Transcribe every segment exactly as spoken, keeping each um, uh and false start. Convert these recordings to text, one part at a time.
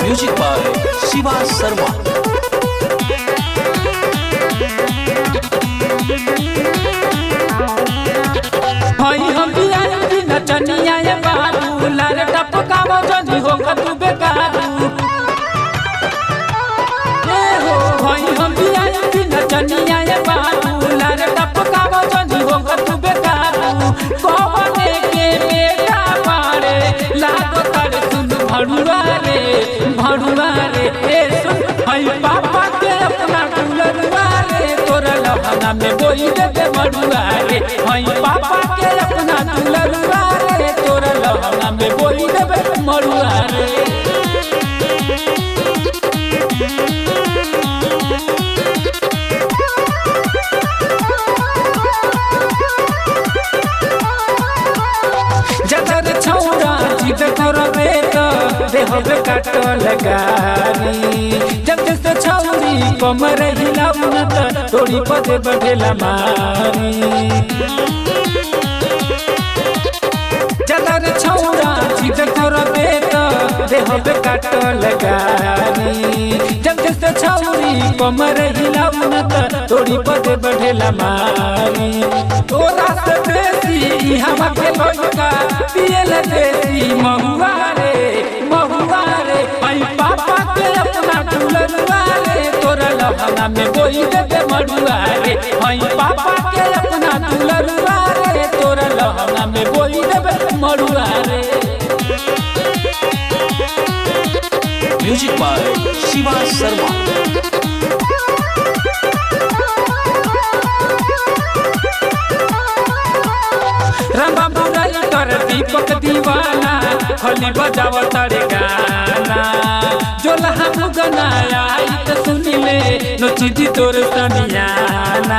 Music by Shiva Sharma. हई हम बिया की नचनिया ये बाबू लाल टपकावो जदी हो तू बेकारू ए हो। हई हम बिया की नचनिया ये बाबू लाल टपकावो जदी हो तू बेकारू। कोने के बेटा मारे लागो कर सुन भड़ुआ रे भड़ुआ रे ए सुन। हई पापा के अपना दुलरुआ रे तोरा लहंगा में बोई दे भड़ुआ रे। हई पापा के अपना दुलरुआ रे तोरा लहंगा में बोई दे मरुआ रे। जदर छौरा जिद करबे त देहबे काट लगारी। जब से छौरी कमर हिलाऊ न त तोड़ी पदे बढ़ेला मारी। जदर छौरा जिद करबे त देहबे काट लगारी। जब से छौरी कमर हिलाऊ न त तोड़ी पदे बढ़ेला मारी। तोरा से बेसी हवा के लइका पियल देसी महुआ रे महुआ रे। हई पापा के अपना दुलरुआ रे तोरा लहंगा में बोई दे मरुआ रे। हई पापा के अपना दुलरुआ रे तोरा लहंगा में बोई दे मरुआ रे। Music by Shiva Sharma. रामा बुराई कर दीपक दीवाना खली बजाव तारे गाना। जो लहम गनाया तो सुनी ले नोची दी तोर सनियाना।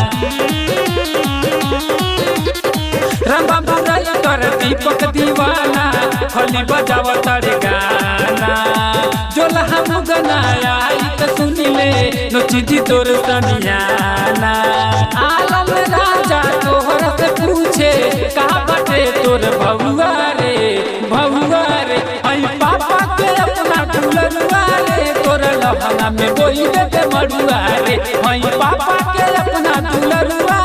रामा बुराई कर दीपक दीवाना खली बजाव तारे गाना। जो लहम गनाया तो सुनी ले नोची दी तोर सनियाना। आलम राजा तोहर से पूछे कहा बटे तोर भौआ रे भौआ रे। हई पापा के अपना दुलरुआ रे तोर लहंगा में बोई दे मरुआ रे। हई पापा के अपना दुलरुआ